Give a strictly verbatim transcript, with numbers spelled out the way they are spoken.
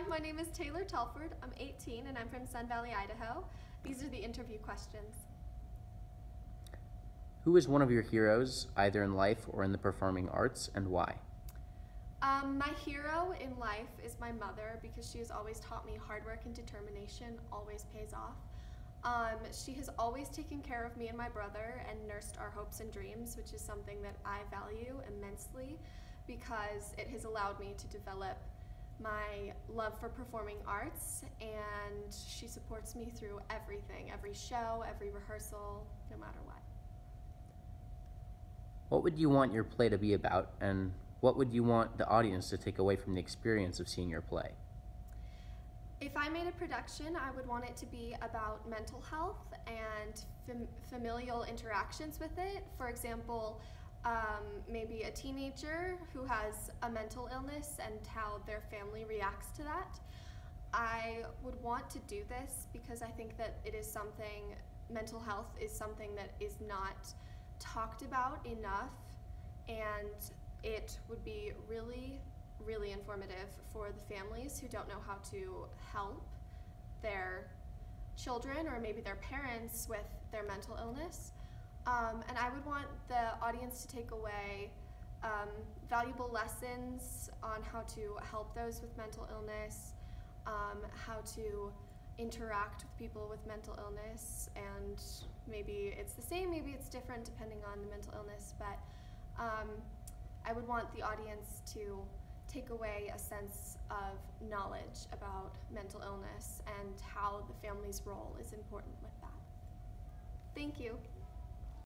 my name is Taylor Telford. I'm eighteen and I'm from Sun Valley, Idaho. These are the interview questions. Who is one of your heroes, either in life or in the performing arts, and why? Um, my hero in life is my mother because she has always taught me hard work and determination always pays off. Um, she has always taken care of me and my brother and nursed our hopes and dreams, which is something that I value immensely because it has allowed me to develop my love for performing arts, and she supports me through everything, every show, every rehearsal, no matter what. What would you want your play to be about, and what would you want the audience to take away from the experience of seeing your play? If I made a production, I would want it to be about mental health and fam familial interactions with it. For example, um, maybe a teenager who has a mental illness and how their family reacts to that. I would want to do this because I think that it is something, mental health is something that is not talked about enough, and it would be really really informative for the families who don't know how to help their children or maybe their parents with their mental illness. Um, and I would want the audience to take away um, valuable lessons on how to help those with mental illness, um, how to interact with people with mental illness, and maybe it's the same, maybe it's different depending on the mental illness, but um, I would want the audience to take away a sense of knowledge about mental illness and how the family's role is important with that. Thank you.